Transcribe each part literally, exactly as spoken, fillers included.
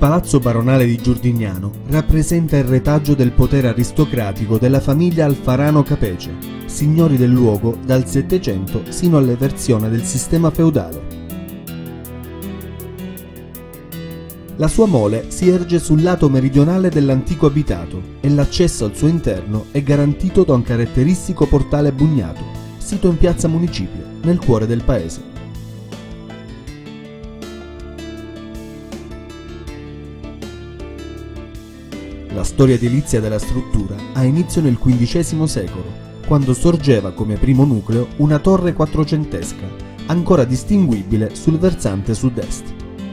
palazzo baronale di Giurdignano rappresenta il retaggio del potere aristocratico della famiglia Alfarano Capece, signori del luogo dal Settecento sino all'eversione del sistema feudale. La sua mole si erge sul lato meridionale dell'antico abitato e l'accesso al suo interno è garantito da un caratteristico portale bugnato, sito in piazza Municipio, nel cuore del paese. La storia edilizia della struttura ha inizio nel quindicesimo secolo, quando sorgeva come primo nucleo una torre quattrocentesca, ancora distinguibile sul versante sud-est.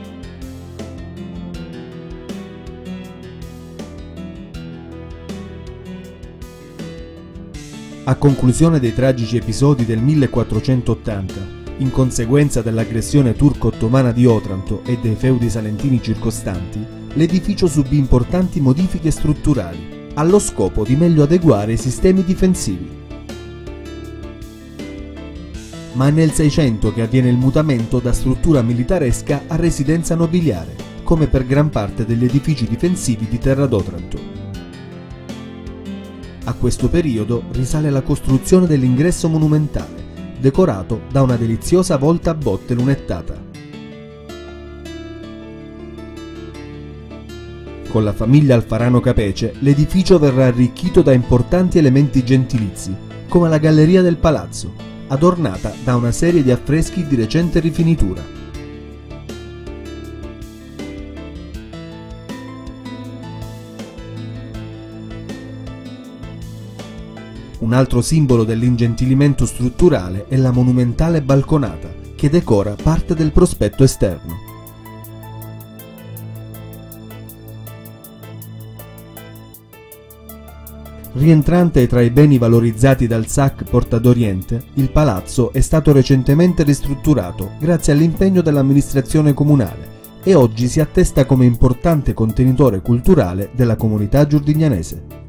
A conclusione dei tragici episodi del millequattrocentottanta, in conseguenza dell'aggressione turco-ottomana di Otranto e dei feudi salentini circostanti, l'edificio subì importanti modifiche strutturali, allo scopo di meglio adeguare i sistemi difensivi. Ma è nel Seicento che avviene il mutamento da struttura militaresca a residenza nobiliare, come per gran parte degli edifici difensivi di Terra d'Otranto. A questo periodo risale la costruzione dell'ingresso monumentale, decorato da una deliziosa volta a botte lunettata. Con la famiglia Alfarano Capece l'edificio verrà arricchito da importanti elementi gentilizi, come la galleria del palazzo, adornata da una serie di affreschi di recente rifinitura. Un altro simbolo dell'ingentilimento strutturale è la monumentale balconata, che decora parte del prospetto esterno. Rientrante tra i beni valorizzati dal S A C Porta d'Oriente, il palazzo è stato recentemente ristrutturato grazie all'impegno dell'amministrazione comunale e oggi si attesta come importante contenitore culturale della comunità giurdignanese.